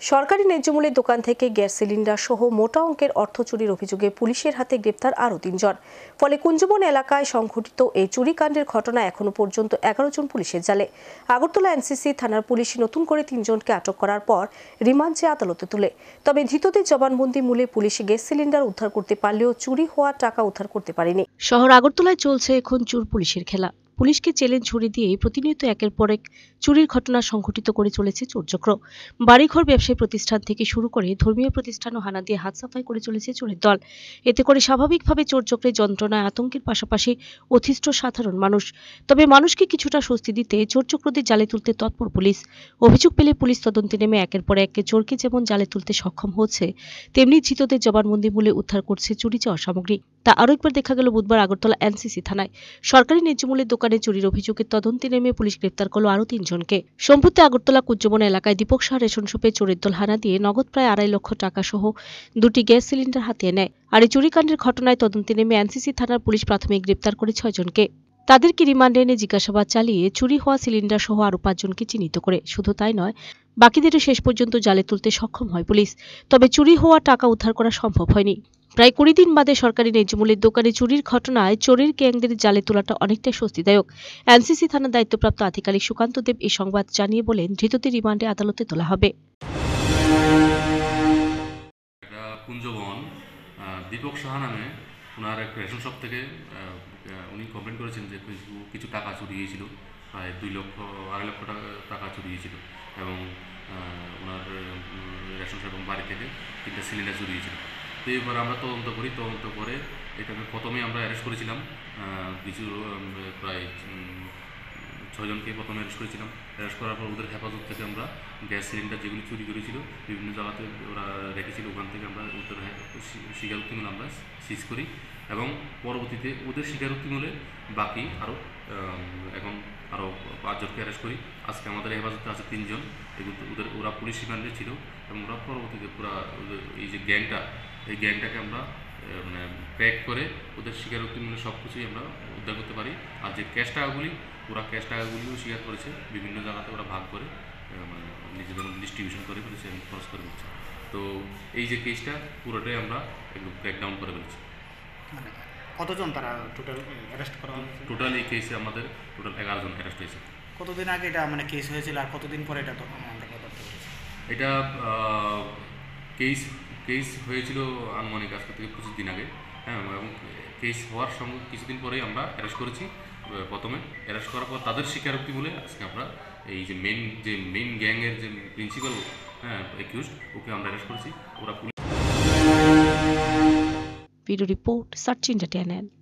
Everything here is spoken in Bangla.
সরকারি ন্যায্যমূল্যের দোকান থেকে গ্যাস সিলিন্ডার সহ মোটা অঙ্কের অর্থ চুরির অভিযোগে পুলিশের হাতে গ্রেপ্তার আরও ৩ জন। ফলে কুঞ্জবন এলাকায় সংঘটিত এই চুরিকাণ্ডের ঘটনা এখনো পর্যন্ত ১১ জন পুলিশের জালে। আগরতলা এনসিসি থানার পুলিশ নতুন করে ৩ জনকে আটক করার পর রিমান্ড চেয়ে আদালতে তুলে। তবে ধৃতদের জবানবন্দি মূলে পুলিশ গ্যাস সিলিন্ডার উদ্ধার করতে পারলেও চুরি হওয়া টাকা উদ্ধার করতে পারেনি। শহর আগরতলায় চলছে এখন চোর পুলিশের খেলা। পুলিশকে চ্যালেঞ্জ ছুড়ে দিয়ে প্রতিনিয়ত একের পর এক চুরির ঘটনা সংঘটিত করে চলেছে চোরচক্র। বাড়িঘর, ব্যবসায়ী প্রতিষ্ঠান থেকে শুরু করে ধর্মীয় প্রতিষ্ঠানও হানা দিয়ে হাত সাফাই করে চলেছে চোরের দল। এতে করে স্বাভাবিকভাবে চোরচক্রের যন্ত্রণায় আতঙ্কের পাশাপাশি অতিষ্ঠ সাধারণ মানুষ। তবে মানুষকে কিছুটা স্বস্তি দিতে চোরচক্রদের জালে তুলতে তৎপর পুলিশ। অভিযোগ পেলে পুলিশ তদন্তে নেমে একের পর এক চোরকে যেমন জালে তুলতে সক্ষম হচ্ছে, তেমনি ধৃতদের জবানবন্দি মূলে উদ্ধার করছে চুরি যাওয়া সামগ্রী। তা আরও একবার দেখা গেল বুধবার আগরতলা এনসিসি থানায়। সরকারি ন্যায্যমূল্যের দোকানে চুরির অভিযোগের তদন্তে নেমে পুলিশ গ্রেপ্তার করল আরও ৩ জনকে। সম্প্রতি আগরতলা কুঞ্জবন এলাকায় দীপক শাহ রেশন শপে চোরের দল হানা দিয়ে নগদ প্রায় ২.৫ লক্ষ টাকা সহ ২টি গ্যাস সিলিন্ডার হাতিয়ে নেয়। আর এই চুরিকাণ্ডের ঘটনায় তদন্তে নেমে এনসিসি থানার পুলিশ প্রাথমিক গ্রেপ্তার করে ৬ জনকে। তাদেরকে রিমান্ডে এনে জিজ্ঞাসাবাদ চালিয়ে চুরি হওয়া সিলিন্ডার সহ আরও ৫ জনকে চিহ্নিত করে। শুধু তাই নয়, বাকিদেরও শেষ পর্যন্ত জালে তুলতে সক্ষম হয় পুলিশ। তবে চুরি হওয়া টাকা উদ্ধার করা সম্ভব হয়নি। প্রায় ২০ দিন বাদে সরকারি ন্যায্যমূল্যের দোকানে চুরির ঘটনায় চোরের গ্যাংদের জালে তোলাটা অনেকটাই স্বস্তিদায়ক। এনসিসি থানার দায়িত্বপ্রাপ্ত আধিকারিক সুকান্ত দেব এই সংবাদ জানিয়ে বলেন, ধৃতদের রিমান্ডে আদালতে তোলা হবে। কুঞ্জবন দীপক সাহা নামে ওনার এক রেশন শপ থেকে উনি কমপ্লেন করেছেন যে কিছু টাকা চুরি হয়েছিল, প্রায় ২.৫ লক্ষ টাকা চুরি হয়েছিল এবং ওনার রেশন শপ এবং বাড়ি থেকে 3টা সিলিন্ডার চুরি হয়েছিল। তো এবার আমরা তদন্ত করে এটাকে প্রথমে আমরা অ্যারেস্ট করেছিলাম, কিছু প্রায় ৬ জনকে প্রথমে অ্যারেস্ট করেছিলাম। অ্যারেস্ট করার পর ওদের হেফাজত থেকে আমরা গ্যাস সিলিন্ডার যেগুলি চুরি করেছিল বিভিন্ন জায়গাতে ওরা রেখেছিল, ওখান থেকে আমরা ওদের স্বীকারোক্তিগুলো আমরা সিজ করি এবং পরবর্তীতে ওদের স্বীকারোক্তিগুলো বাকি এখন আরও ৫ জনকে অ্যারেস্ট করি। আজকে আমাদের হেফাজতে আছে ৩ জন। ওরা পুলিশ রিমান্ডে ছিল এবং ওরা পরবর্তীতে পুরা এই যে এই গ্যাংটাকে আমরা মানে প্যাক করে ওদের স্বীকারোক্তিমূলক সব কিছুই আমরা উদ্ধার করতে পারি। আর যে ক্যাশ টাকাগুলিও স্বীকার করেছে, বিভিন্ন জায়গাতে ওরা ভাগ করে মানে নিজেদের ডিস্ট্রিবিউশন করে ফেলেছে এবং খরচ করে ফেলছে। তো এই যে কেসটা পুরোটাই আমরা একদম ব্রেকডাউন করে ফেলেছি। মানে কতজন তারা টোটাল অ্যারেস্ট করা হয়েছে? টোটাল এই কেসে আমাদের টোটাল ১১ জন অ্যারেস্ট হয়েছে। কতদিন আগে এটা মানে কেস হয়েছিল আর কতদিন পরে এটা তখন আমরা করতে পেরেছি? এটা কেস হয়েছিল আনুমানিক আজকে থেকে ২৫ দিন আগে, হ্যাঁ, এবং কেস হওয়ার সঙ্গে কিছুদিন পরেই আমরা অ্যারেস্ট করেছি। প্রথমে অ্যারেস্ট করার পর তাদের স্বীকারোক্তি বলে আজকে আমরা এই যে মেইন গ্যাংয়ের যে প্রিন্সিপাল, হ্যাঁ, অ্যাকিউজড, ওকে আমরা অ্যারেস্ট করেছি। ওরা video report search India channel.